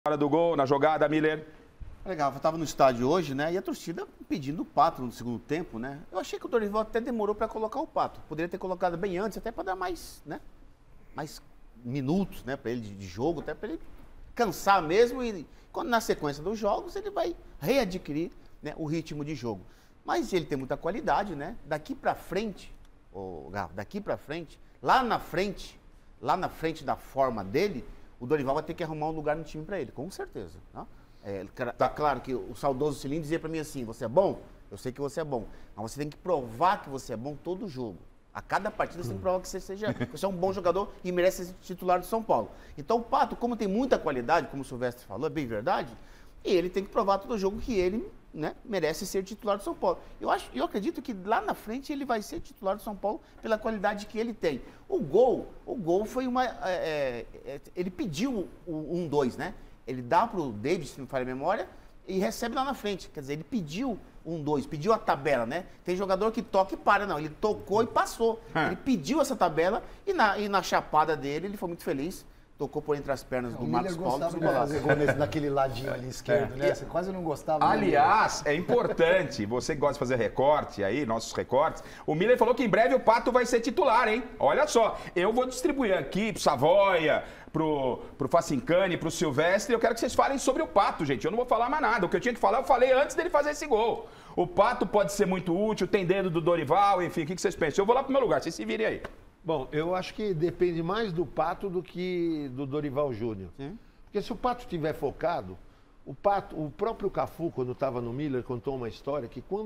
hora do gol, na jogada, Miller. Legal, eu estava no estádio hoje, né? E a torcida pedindo o Pato no segundo tempo, né? Eu achei que o Dorival até demorou para colocar o Pato. Poderia ter colocado bem antes, até para dar mais, né? Mais minutos, né? Para ele de jogo, até para ele cansar mesmo e quando na sequência dos jogos ele vai readquirir, né, o ritmo de jogo. Mas ele tem muita qualidade, né? Daqui para frente, daqui para frente, lá na frente da forma dele, o Dorival vai ter que arrumar um lugar no time para ele, com certeza, tá? Tá claro que o saudoso Cilindro dizia para mim assim, você é bom? Eu sei que você é bom, mas você tem que provar que você é bom todo jogo. A cada partida você tem que provar que você é um bom jogador e merece ser titular do São Paulo. Então o Pato, como tem muita qualidade, como o Silvestre falou, é bem verdade, ele tem que provar todo jogo que ele, né, merece ser titular do São Paulo. Eu acredito que lá na frente ele vai ser titular do São Paulo pela qualidade que ele tem. O gol foi uma... ele pediu o 1-2, né? Ele dá para o David, se não falha a memória, e recebe lá na frente. Quer dizer, ele pediu 1-2, pediu a tabela, né? Tem jogador que toca e para, não. Ele tocou e passou. Ele pediu essa tabela e na chapada dele ele foi muito feliz. Tocou por entre as pernas do Marcos Paulo. Gostava de fazer gol naquele ladinho ali esquerdo, né? Você quase não gostava. Aliás, é importante, você que gosta de fazer recorte aí, nossos recortes, o Miller falou que em breve o Pato vai ser titular, hein? Olha só, eu vou distribuir aqui pro Savoia, pro Facincani, pro Silvestre, eu quero que vocês falem sobre o Pato, gente. Eu não vou falar mais nada, o que eu tinha que falar eu falei antes dele fazer esse gol. O Pato pode ser muito útil, tem dedo do Dorival, enfim, o que vocês pensam? Eu vou lá pro meu lugar, vocês se virem aí. Bom, eu acho que depende mais do Pato do que do Dorival Júnior. Porque se o Pato estiver focado, o próprio Cafu, quando estava no Miller, contou uma história que quando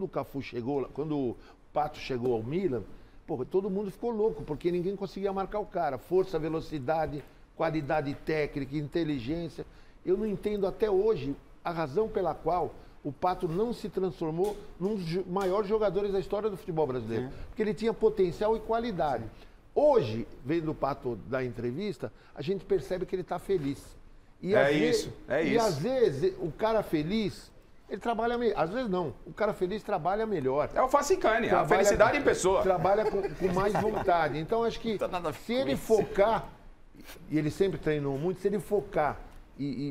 o Pato chegou ao Miller, todo mundo ficou louco, porque ninguém conseguia marcar o cara. Força, velocidade, qualidade técnica, inteligência. Eu não entendo até hoje a razão pela qual o Pato não se transformou num dos maiores jogadores da história do futebol brasileiro. Porque ele tinha potencial e qualidade. Hoje, vendo o Pato da entrevista, a gente percebe que ele está feliz. E às vezes, o cara feliz, ele trabalha melhor. Às vezes não, o cara feliz trabalha melhor. É o Facincani, a felicidade em pessoa. Trabalha com mais vontade. Então, acho que se ele focar, e ele sempre treinou muito, se ele focar e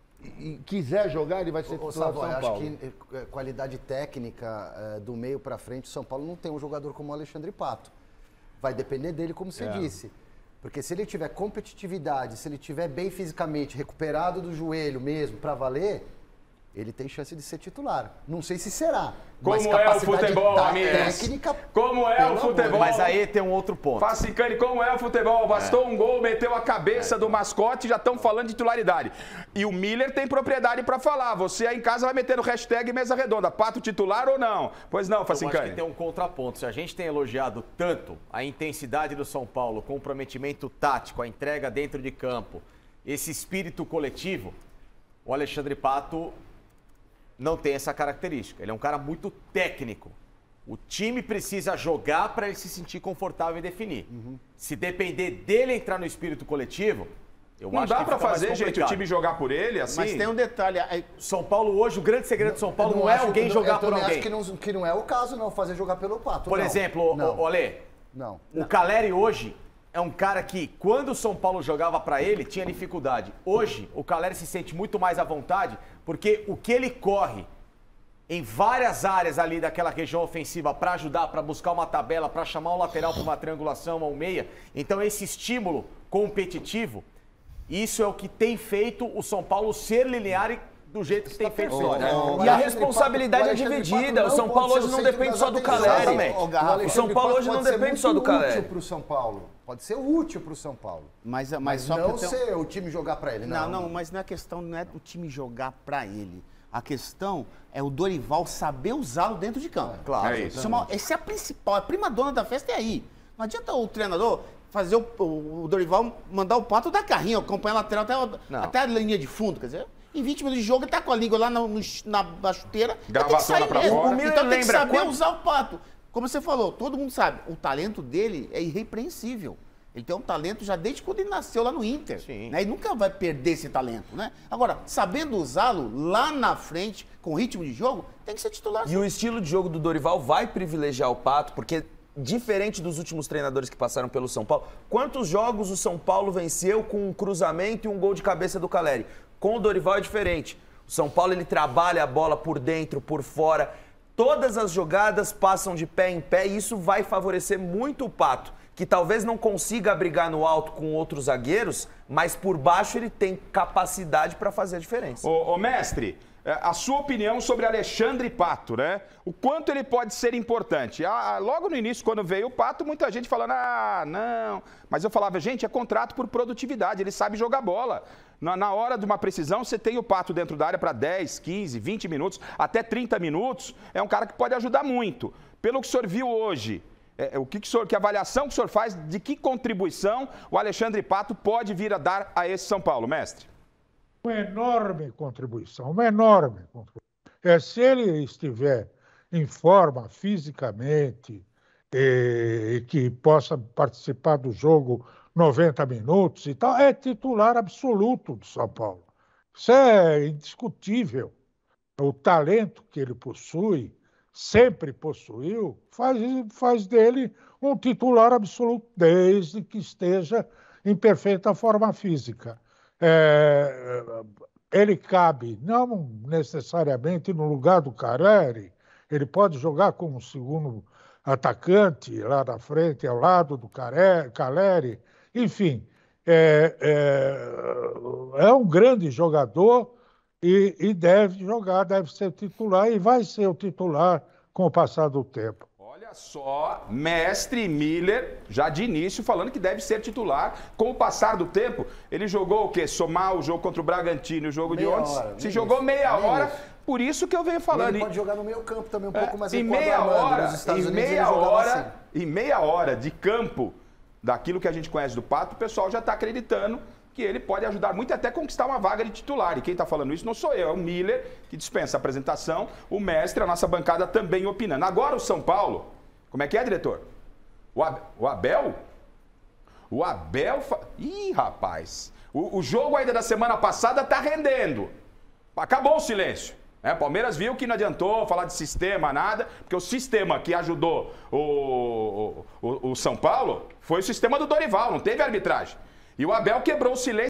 quiser jogar, ele vai ser titular do São Paulo. Acho que qualidade técnica do meio para frente, o São Paulo não tem um jogador como o Alexandre Pato. Vai depender dele, como você disse. Porque se ele tiver competitividade, se ele tiver bem fisicamente, recuperado do joelho mesmo, para valer, ele tem chance de ser titular. Não sei se será. Como é o futebol, amigos? Técnica, como é o futebol? Mas aí tem um outro ponto. Facincani, como é o futebol? Bastou um gol, meteu a cabeça do mascote, já estão falando de titularidade. E o Miller tem propriedade para falar. Você aí em casa vai meter no hashtag mesa redonda. Pato titular ou não? Pois não, Facincani. Eu acho que tem um contraponto. Se a gente tem elogiado tanto a intensidade do São Paulo, o comprometimento tático, a entrega dentro de campo, esse espírito coletivo, o Alexandre Pato não tem essa característica. Ele é um cara muito técnico. O time precisa jogar para ele se sentir confortável e definir. Se depender dele entrar no espírito coletivo, eu acho que não dá para fazer, gente, o time jogar por ele assim. Mas tem um detalhe. São Paulo hoje, o grande segredo do São Paulo não é alguém jogar por alguém. Eu acho que não é o caso, não, fazer jogar pelo Pato. Por exemplo, Olê, o Caleri hoje é um cara que, quando o São Paulo jogava para ele, tinha dificuldade. Hoje, o Caleri se sente muito mais à vontade, porque o que ele corre em várias áreas ali daquela região ofensiva para ajudar, para buscar uma tabela, para chamar um lateral para uma triangulação, ou um meia. Então, esse estímulo competitivo, isso é o que tem feito o São Paulo ser linear do jeito que tem feito. E a responsabilidade é dividida. O São Paulo hoje não depende só do Caleri. O São Paulo hoje não depende só do Caleri. Pode ser útil para o São Paulo. Mas só não ser o time jogar para ele. Não, mas a questão não é o time jogar para ele. A questão é o Dorival saber usá-lo dentro de campo. Claro. Essa é a principal, a prima dona da festa é aí. Não adianta o treinador fazer o Dorival mandar o Pato dar carrinho, acompanhar a lateral até a linha de fundo, quer dizer... Em 20 minutos de jogo, ele tá com a língua lá na chuteira. Gravatona pra fora. Então tem que saber usar o Pato. Como você falou, todo mundo sabe, o talento dele é irrepreensível. Ele tem um talento já desde quando ele nasceu lá no Inter. Né? E nunca vai perder esse talento, né? Agora, sabendo usá-lo lá na frente, com ritmo de jogo, tem que ser titular. E o estilo de jogo do Dorival vai privilegiar o Pato, porque... Diferente dos últimos treinadores que passaram pelo São Paulo, quantos jogos o São Paulo venceu com um cruzamento e um gol de cabeça do Caleri? Com o Dorival é diferente. O São Paulo, ele trabalha a bola por dentro, por fora. Todas as jogadas passam de pé em pé e isso vai favorecer muito o Pato, que talvez não consiga brigar no alto com outros zagueiros, mas por baixo ele tem capacidade para fazer a diferença. Ô, mestre, a sua opinião sobre Alexandre Pato, né? O quanto ele pode ser importante? Logo no início, quando veio o Pato, muita gente falando, não. Mas eu falava, gente, é contrato por produtividade, ele sabe jogar bola. Na hora de uma precisão, você tem o Pato dentro da área para 10, 15, 20 minutos, até 30 minutos. É um cara que pode ajudar muito. Pelo que o senhor viu hoje, que avaliação que o senhor faz de que contribuição o Alexandre Pato pode vir a dar a esse São Paulo, mestre? Uma enorme contribuição, uma enorme contribuição. Se ele estiver em forma fisicamente e que possa participar do jogo 90 minutos e tal, é titular absoluto do São Paulo. Isso é indiscutível. O talento que ele possui, sempre possuiu, faz dele um titular absoluto, desde que esteja em perfeita forma física. Ele cabe, não necessariamente no lugar do Caleri, ele pode jogar como segundo atacante lá na frente, ao lado do Caleri, enfim, é um grande jogador e deve jogar, deve ser titular e vai ser o titular com o passar do tempo. Olha só, mestre Miller, já de início, falando que deve ser titular com o passar do tempo. Ele jogou o quê? Somar o jogo contra o Bragantino e o jogo de ontem? Se jogou meia hora, por isso que eu venho falando. Ele pode jogar no meio campo também, um pouco mais em meia hora, em meia hora de campo, daquilo que a gente conhece do Pato, o pessoal já está acreditando que ele pode ajudar muito até conquistar uma vaga de titular. E quem está falando isso não sou eu, é o Miller, que dispensa a apresentação, o mestre, a nossa bancada também opinando. Agora o São Paulo, como é que é, diretor? O Abel? O Abel... Ih, rapaz, o jogo ainda da semana passada está rendendo. Acabou o silêncio. Palmeiras viu que não adiantou falar de sistema, nada, porque o sistema que ajudou o São Paulo foi o sistema do Dorival, não teve arbitragem. E o Abel quebrou o silêncio.